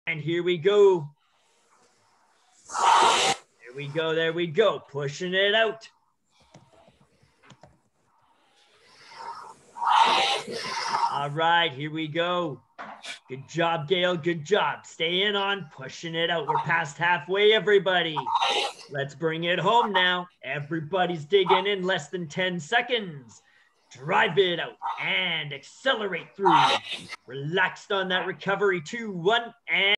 And here we go. There we go. There we go. Pushing it out. All right, here we go. Good job, Gayle. Good job. Staying on, pushing it out. We're past halfway, everybody. Let's bring it home now. Everybody's digging in less than 10 seconds. Drive it out and accelerate through. Relaxed on that recovery. 2, 1, and